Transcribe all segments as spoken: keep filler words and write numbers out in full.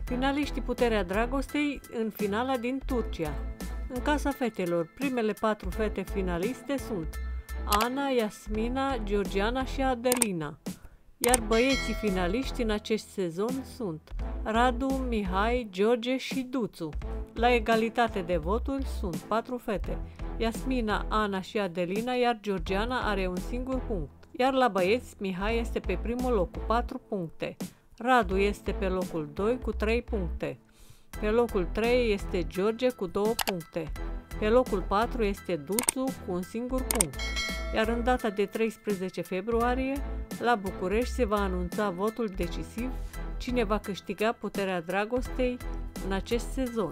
Finaliștii Puterea Dragostei în finala din Turcia. În Casa Fetelor, primele patru fete finaliste sunt Ana, Yasmina, Georgiana și Adelina, iar băieții finaliști în acest sezon sunt Radu, Mihai, George și Duțu. La egalitate de voturi sunt patru fete, Yasmina, Ana și Adelina, iar Georgiana are un singur punct. Iar la băieți, Mihai este pe primul loc cu patru puncte, Radu este pe locul doi cu trei puncte, pe locul trei este George cu două puncte, pe locul patru este Duțu cu un singur punct. Iar în data de treisprezece februarie, la București se va anunța votul decisiv cine va câștiga Puterea Dragostei în acest sezon.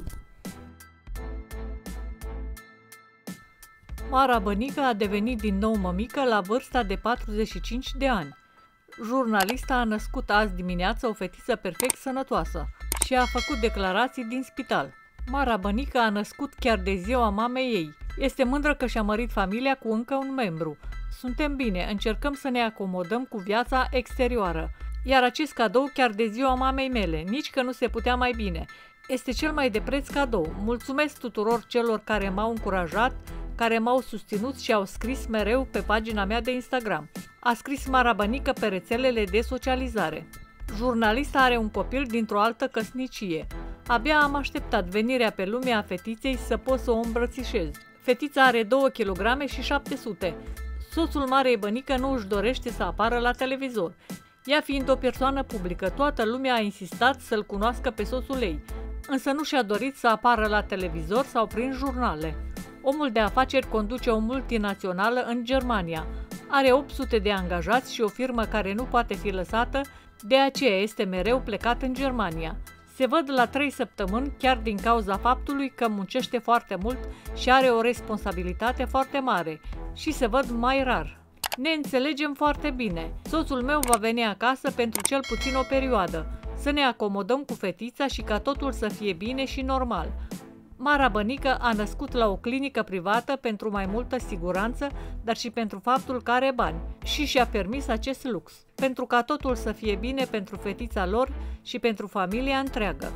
Mara Bănică a devenit din nou mămică la vârsta de patruzeci și cinci de ani. Jurnalista a născut azi dimineață o fetiță perfect sănătoasă și a făcut declarații din spital. Mara Bănică a născut chiar de ziua mamei ei. Este mândră că și-a mărit familia cu încă un membru. Suntem bine, încercăm să ne acomodăm cu viața exterioară. Iar acest cadou chiar de ziua mamei mele, nici că nu se putea mai bine. Este cel mai de preț cadou. Mulțumesc tuturor celor care m-au încurajat, care m-au susținut și au scris mereu pe pagina mea de Instagram. A scris Mara Bănică pe rețelele de socializare. Jurnalista are un copil dintr-o altă căsnicie. Abia am așteptat venirea pe lume a fetiței să pot să o îmbrățișez. Fetița are două kilograme și șapte sute. Soțul Marei Bănică nu își dorește să apară la televizor. Ea fiind o persoană publică, toată lumea a insistat să-l cunoască pe soțul ei, însă nu și-a dorit să apară la televizor sau prin jurnale. Omul de afaceri conduce o multinațională în Germania. Are opt sute de angajați și o firmă care nu poate fi lăsată, de aceea este mereu plecat în Germania. Se văd la trei săptămâni chiar din cauza faptului că muncește foarte mult și are o responsabilitate foarte mare și se văd mai rar. Ne înțelegem foarte bine. Soțul meu va veni acasă pentru cel puțin o perioadă, să ne acomodăm cu fetița și ca totul să fie bine și normal. Mara Bănică a născut la o clinică privată pentru mai multă siguranță, dar și pentru faptul că are bani și și-a permis acest lux, pentru ca totul să fie bine pentru fetița lor și pentru familia întreagă.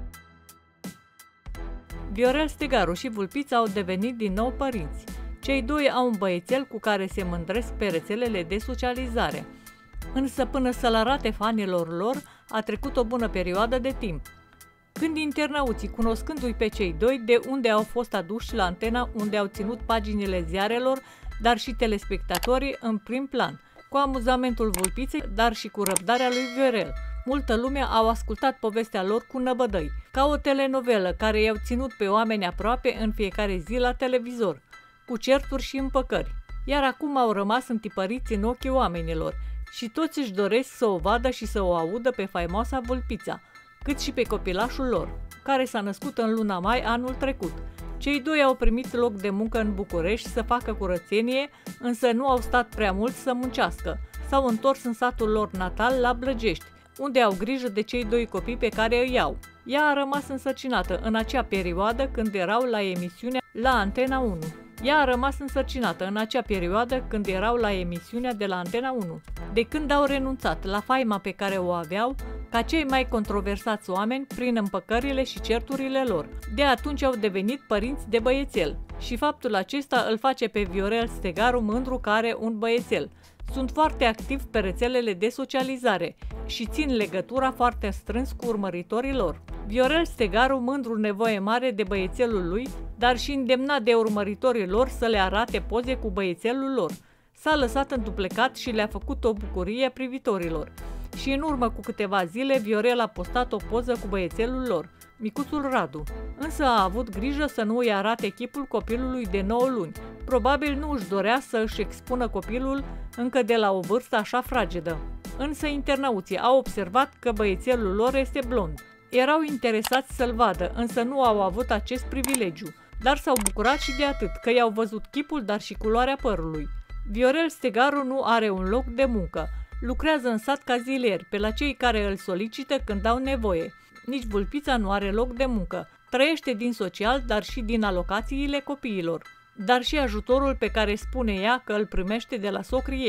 Viorel Stegaru și Vulpița au devenit din nou părinți. Cei doi au un băiețel cu care se mândresc pe rețelele de socializare. Însă până să-l arate fanilor lor, a trecut o bună perioadă de timp. Când internauții, cunoscându-i pe cei doi, de unde au fost aduși la antena unde au ținut paginile ziarelor, dar și telespectatorii în prim plan, cu amuzamentul Vulpiței, dar și cu răbdarea lui Viorel. Multă lume au ascultat povestea lor cu năbădăi, ca o telenovelă care i-au ținut pe oameni aproape în fiecare zi la televizor, cu certuri și împăcări. Iar acum au rămas întipăriți în ochii oamenilor și toți își doresc să o vadă și să o audă pe faimoasa Vulpița, cât și pe copilașul lor, care s-a născut în luna mai anul trecut. Cei doi au primit loc de muncă în București să facă curățenie, însă nu au stat prea mult să muncească. S-au întors în satul lor natal, la Blăgești, unde au grijă de cei doi copii pe care îi au. Ea a rămas însărcinată în acea perioadă când erau la emisiunea la Antena unu. Ea a rămas însărcinată în acea perioadă când erau la emisiunea de la Antena unu. De când au renunțat la faima pe care o aveau, ca cei mai controversați oameni prin împăcările și certurile lor. De atunci au devenit părinți de băiețel și faptul acesta îl face pe Viorel Stegaru mândru că are un băiețel. Sunt foarte activ pe rețelele de socializare și țin legătura foarte strâns cu urmăritorii lor. Viorel Stegaru mândru nevoie mare de băiețelul lui, dar și îndemnat de urmăritorii lor să le arate poze cu băiețelul lor. S-a lăsat înduplecat și le-a făcut o bucurie privitorilor. Și în urmă cu câteva zile, Viorel a postat o poză cu băiețelul lor, micuțul Radu, însă a avut grijă să nu îi arate chipul copilului de nouă luni. Probabil nu își dorea să își expună copilul încă de la o vârstă așa fragedă. Însă internauții au observat că băiețelul lor este blond. Erau interesați să-l vadă, însă nu au avut acest privilegiu, dar s-au bucurat și de atât, că i-au văzut chipul, dar și culoarea părului. Viorel Stegaru nu are un loc de muncă. Lucrează în sat ca zilier, pe la cei care îl solicită când au nevoie. Nici Vulpița nu are loc de muncă. Trăiește din social, dar și din alocațiile copiilor, dar și ajutorul pe care spune ea că îl primește de la socrii ei.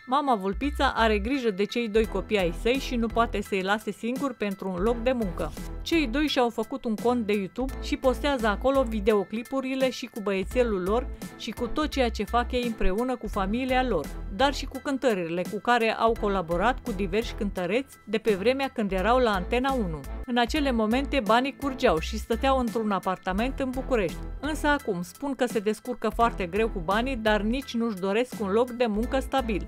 Mama Vulpița are grijă de cei doi copii ai săi și nu poate să-i lase singuri pentru un loc de muncă. Cei doi și-au făcut un cont de YouTube și postează acolo videoclipurile și cu băiețelul lor și cu tot ceea ce fac ei împreună cu familia lor, dar și cu cântările cu care au colaborat cu diversi cântăreți de pe vremea când erau la Antena unu. În acele momente banii curgeau și stăteau într-un apartament în București. Însă acum spun că se descurcă foarte greu cu banii, dar nici nu-și doresc un loc de muncă stabil.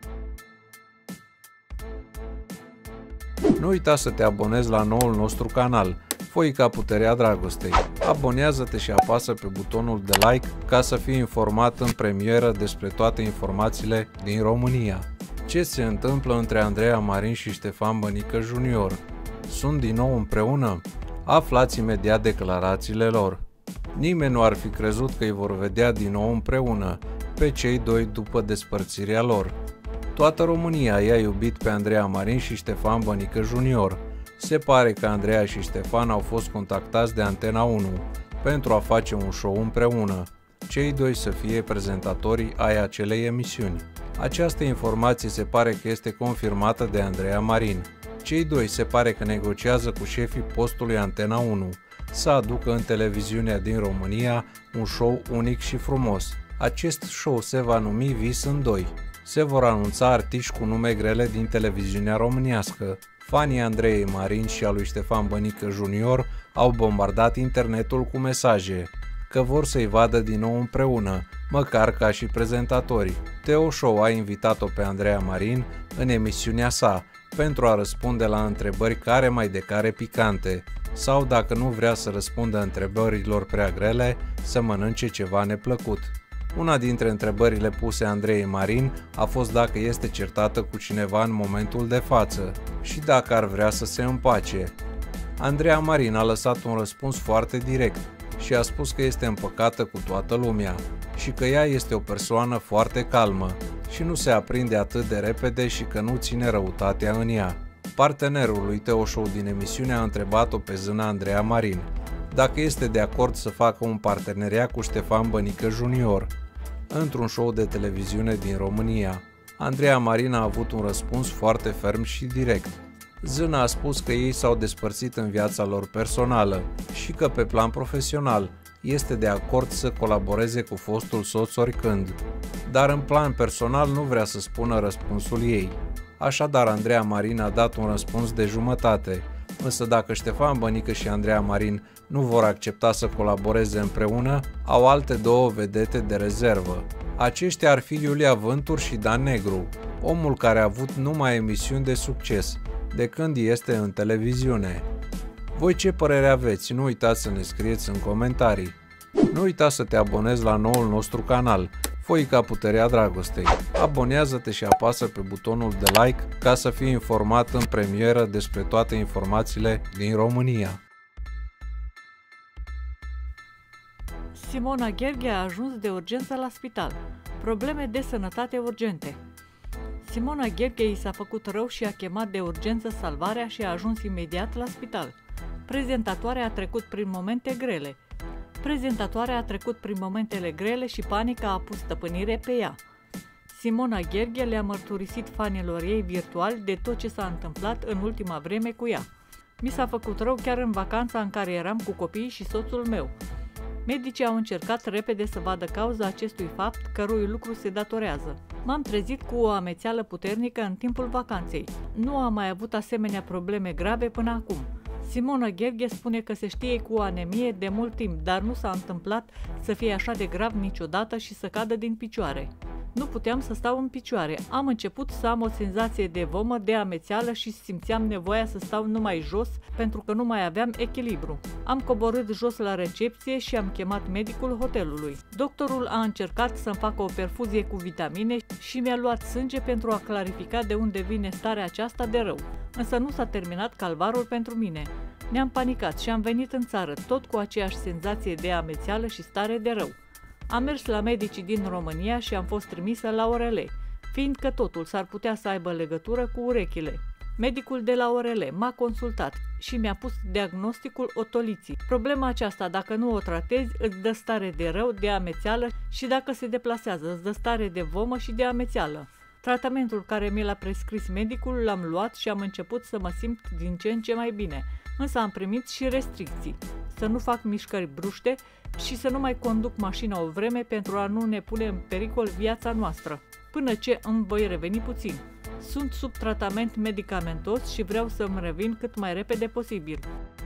Nu uita să te abonezi la noul nostru canal, Foica Puterea Dragostei. Abonează-te și apasă pe butonul de like ca să fii informat în premieră despre toate informațiile din România. Ce se întâmplă între Andreea Marin și Ștefan Bănică junior? Sunt din nou împreună? Aflați imediat declarațiile lor. Nimeni nu ar fi crezut că îi vor vedea din nou împreună pe cei doi după despărțirea lor. Toată România i-a iubit pe Andreea Marin și Ștefan Bănică junior. Se pare că Andreea și Ștefan au fost contactați de Antena unu pentru a face un show împreună, cei doi să fie prezentatorii ai acelei emisiuni. Această informație se pare că este confirmată de Andreea Marin. Cei doi se pare că negociază cu șefii postului Antena unu să aducă în televiziunea din România un show unic și frumos. Acest show se va numi Vis în doi. Se vor anunța artiști cu nume grele din televiziunea românească. Fanii Andreei Marin și a lui Ștefan Bănică junior au bombardat internetul cu mesaje că vor să-i vadă din nou împreună, măcar ca și prezentatorii. Teo Show a invitat-o pe Andreea Marin în emisiunea sa pentru a răspunde la întrebări care mai de care picante, sau dacă nu vrea să răspundă întrebărilor prea grele, să mănânce ceva neplăcut. Una dintre întrebările puse Andreei Marin a fost dacă este certată cu cineva în momentul de față și dacă ar vrea să se împace. Andreea Marin a lăsat un răspuns foarte direct și a spus că este împăcată cu toată lumea și că ea este o persoană foarte calmă și nu se aprinde atât de repede și că nu ține răutatea în ea. Partenerul lui Teo Show din emisiune a întrebat-o pe zâna Andreea Marin dacă este de acord să facă un parteneriat cu Ștefan Bănică junior într-un show de televiziune din România. Andreea Marin a avut un răspuns foarte ferm și direct. Zâna a spus că ei s-au despărțit în viața lor personală și că pe plan profesional este de acord să colaboreze cu fostul soț oricând, dar în plan personal nu vrea să spună răspunsul ei. Așadar, Andreea Marin a dat un răspuns de jumătate, însă dacă Ștefan Bănică și Andreea Marin nu vor accepta să colaboreze împreună, au alte două vedete de rezervă. Aceștia ar fi Iulia Vântur și Dan Negru, omul care a avut numai emisiuni de succes, de când este în televiziune. Voi ce părere aveți? Nu uitați să ne scrieți în comentarii. Nu uita să te abonezi la noul nostru canal, Foica Puterea Dragostei. Abonează-te și apasă pe butonul de like ca să fii informat în premieră despre toate informațiile din România. Simona Gherghe a ajuns de urgență la spital. Probleme de sănătate urgente. Simona Gherghe i s-a făcut rău și a chemat de urgență salvarea și a ajuns imediat la spital. Prezentatoarea a trecut prin momente grele. Prezentatoarea a trecut prin momentele grele și panica a pus stăpânire pe ea. Simona Gherghe le-a mărturisit fanilor ei virtual de tot ce s-a întâmplat în ultima vreme cu ea. Mi s-a făcut rău chiar în vacanța în care eram cu copiii și soțul meu. Medicii au încercat repede să vadă cauza acestui fapt, cărui lucru se datorează. M-am trezit cu o amețeală puternică în timpul vacanței. Nu am mai avut asemenea probleme grave până acum. Simona Gherghe spune că se știe cu anemie de mult timp, dar nu s-a întâmplat să fie așa de grav niciodată și să cadă din picioare. Nu puteam să stau în picioare. Am început să am o senzație de vomă, de amețeală și simțeam nevoia să stau numai jos pentru că nu mai aveam echilibru. Am coborât jos la recepție și am chemat medicul hotelului. Doctorul a încercat să-mi facă o perfuzie cu vitamine și mi-a luat sânge pentru a clarifica de unde vine starea aceasta de rău. Însă nu s-a terminat calvarul pentru mine. Ne-am panicat și am venit în țară, tot cu aceeași senzație de amețeală și stare de rău. Am mers la medicii din România și am fost trimisă la O R L, fiindcă totul s-ar putea să aibă legătură cu urechile. Medicul de la O R L m-a consultat și mi-a pus diagnosticul otoliții. Problema aceasta, dacă nu o tratezi, îți dă stare de rău, de amețeală și dacă se deplasează, îți dă stare de vomă și de amețeală. Tratamentul care mi l-a prescris medicul l-am luat și am început să mă simt din ce în ce mai bine, însă am primit și restricții. Să nu fac mișcări bruște și să nu mai conduc mașina o vreme pentru a nu ne pune în pericol viața noastră, până ce îmi voi reveni puțin. Sunt sub tratament medicamentos și vreau să-mi revin cât mai repede posibil.